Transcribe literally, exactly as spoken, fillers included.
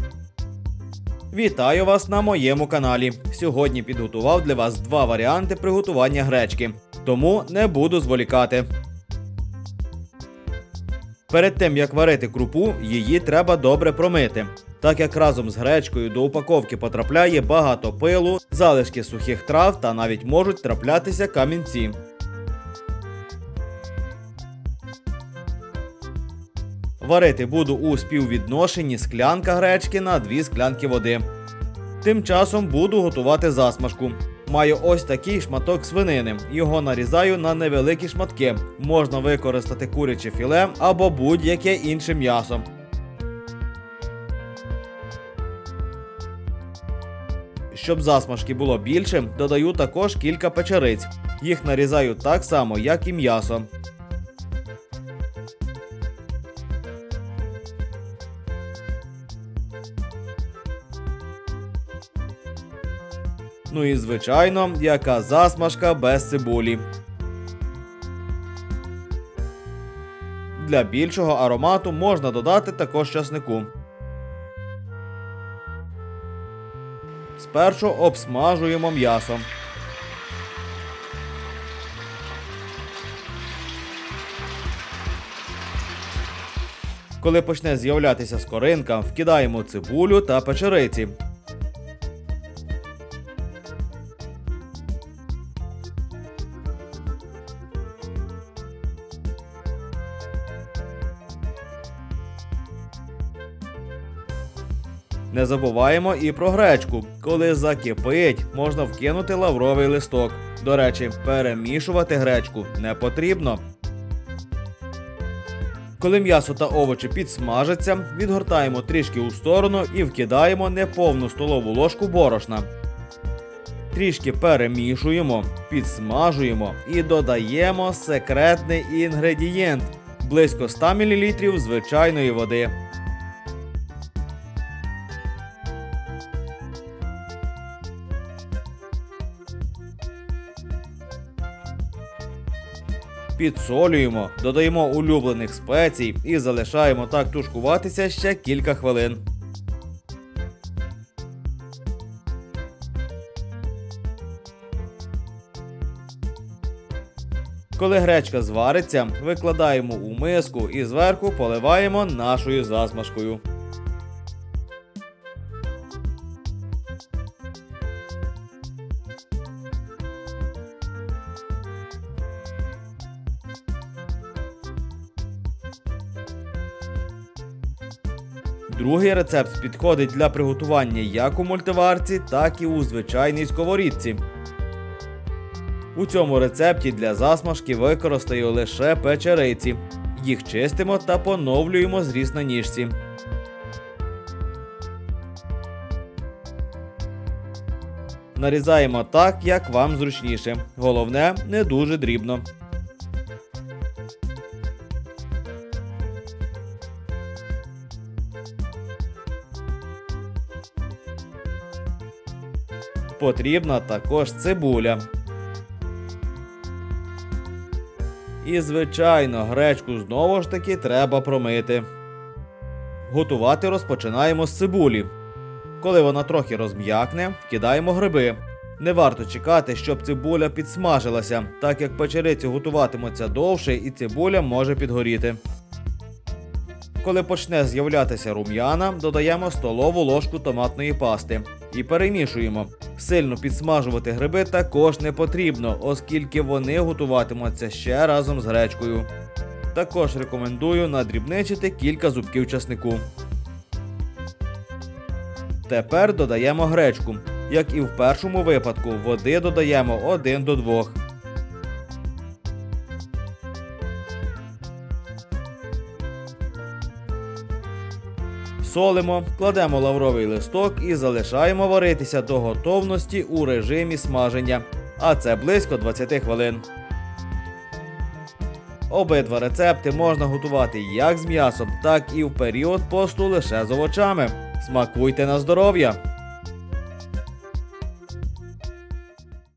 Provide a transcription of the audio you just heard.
Вітаю вас на моєму каналі. Сьогодні підготував для вас два варіанти приготування гречки, тому не буду зволікати. Перед тим, як варити крупу, її треба добре промити, так як разом з гречкою до упаковки потрапляє багато пилу, залишки сухих трав та навіть можуть траплятися камінці. Варити буду у співвідношенні склянка гречки на дві склянки води. Тим часом буду готувати засмажку. Маю ось такий шматок свинини. Його нарізаю на невеликі шматки. Можна використати куряче філе або будь-яке інше м'ясо. Щоб засмажки було більше, додаю також кілька печериць. Їх нарізаю так само, як і м'ясо. Ну і звичайно, яка засмажка без цибулі. Для більшого аромату можна додати також часнику. Спершу обсмажуємо м'ясо. Коли почне з'являтися скоринка, вкидаємо цибулю та печериці. Не забуваємо і про гречку. Коли закипить, можна вкинути лавровий листок. До речі, перемішувати гречку не потрібно. Коли м'ясо та овочі підсмажаться, відгортаємо трішки у сторону і вкидаємо неповну столову ложку борошна. Трішки перемішуємо, підсмажуємо і додаємо секретний інгредієнт – близько ста мілілітрів звичайної води. Підсолюємо, додаємо улюблених спецій і залишаємо так тушкуватися ще кілька хвилин. Коли гречка звариться, викладаємо у миску і зверху поливаємо нашою засмажкою. Другий рецепт підходить для приготування як у мультиварці, так і у звичайній сковорідці. У цьому рецепті для засмажки використаю лише печериці. Їх чистимо та поновлюємо зріз на ніжці. Нарізаємо так, як вам зручніше. Головне, не дуже дрібно. Потрібна також цибуля. І, звичайно, гречку знову ж таки треба промити. Готувати розпочинаємо з цибулі. Коли вона трохи розм'якне, вкидаємо гриби. Не варто чекати, щоб цибуля підсмажилася, так як печериці готуватимуться довше і цибуля може підгоріти. Коли почне з'являтися рум'яна, додаємо столову ложку томатної пасти і перемішуємо. Сильно підсмажувати гриби також не потрібно, оскільки вони готуватимуться ще разом з гречкою. Також рекомендую надрібничити кілька зубків часнику. Тепер додаємо гречку. Як і в першому випадку, води додаємо один до двох. Солимо, кладемо лавровий листок і залишаємо варитися до готовності у режимі смаження, а це близько двадцяти хвилин. Обидва рецепти можна готувати як з м'ясом, так і в період посту лише з овочами. Смакуйте на здоров'я!